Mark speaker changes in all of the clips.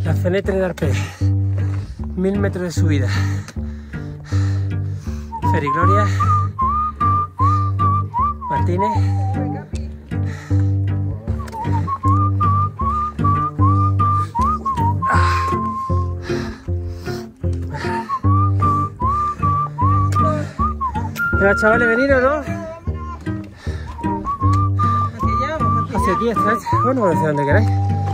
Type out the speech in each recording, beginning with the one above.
Speaker 1: La fenêtre d'Arpé, 1000 metros de subida. Fer y Gloria, Martínez. Venga, chavales, venid o no. Hacia aquí, hasta aquí. Bueno, hacia donde queráis.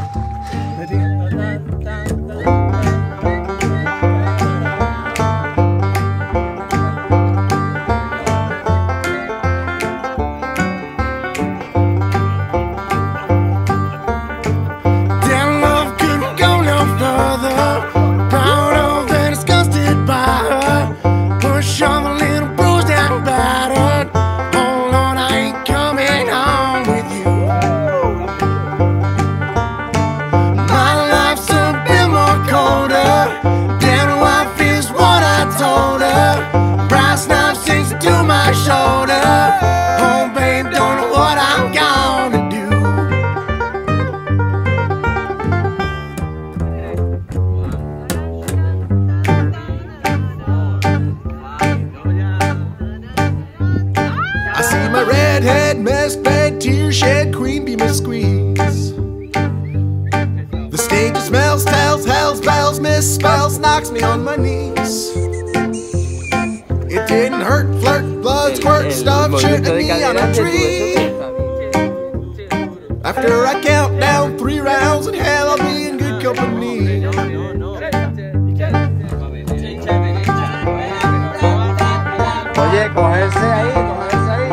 Speaker 2: Redhead, mess bed, tear shed, queen bee must squeeze. The stage smells, tells, hells, bells, misspells, knocks me on my knees. It didn't hurt, flirt, blood, squirt, stuff, shit at me on a tree. After I count down 3 rounds in hell, I'll be in good company.
Speaker 3: Oye, cogerse ahí, cogerse ahí.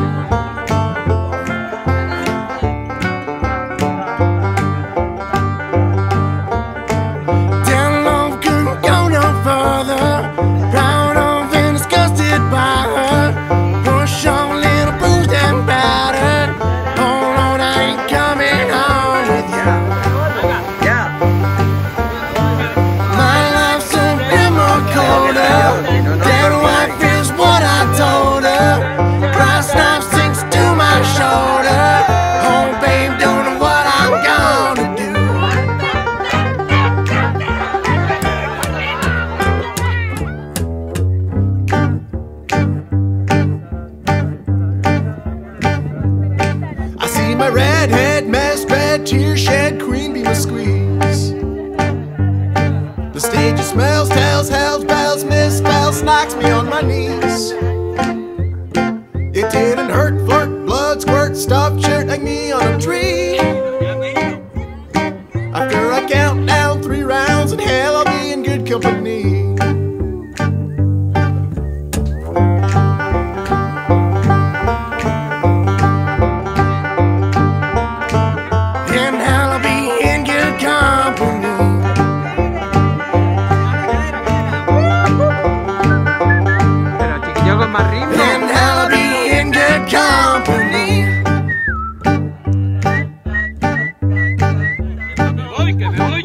Speaker 2: Redhead, mess bed, tear shed, queen bee must squeeze. The stage smells, tells, hells, bells, misspells, knocks me on my knees. It didn't hurt, flirt, blood, squirt, stuff, shirt like me on a tree. After I count down 3 rounds in hell, I'll be in good company.
Speaker 1: And
Speaker 2: I'll be in good company.
Speaker 4: Que me voy.